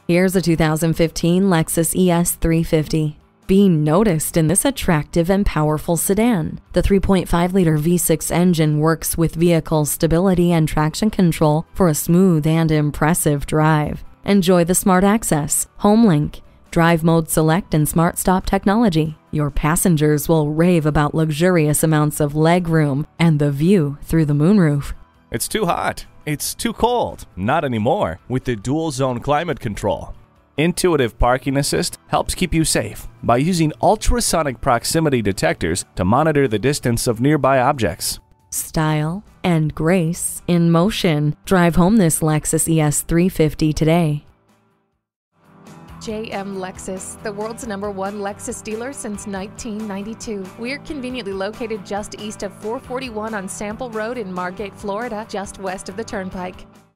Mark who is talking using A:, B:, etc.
A: Here's a 2015 Lexus ES 350. Be noticed in this attractive and powerful sedan. The 3.5-liter V6 engine works with vehicle stability and traction control for a smooth and impressive drive. Enjoy the smart access, HomeLink, Drive Mode Select, and Smart Stop technology. Your passengers will rave about luxurious amounts of legroom and the view through the moonroof.
B: It's too hot. It's too cold. Not anymore with the dual-zone climate control. Intuitive Parking Assist helps keep you safe by using ultrasonic proximity detectors to monitor the distance of nearby objects.
A: Style and grace in motion. Drive home this Lexus ES 350 today.
C: JM Lexus, the world's #1 Lexus dealer since 1992. We're conveniently located just east of 441 on Sample Road in Margate, Florida, just west of the Turnpike.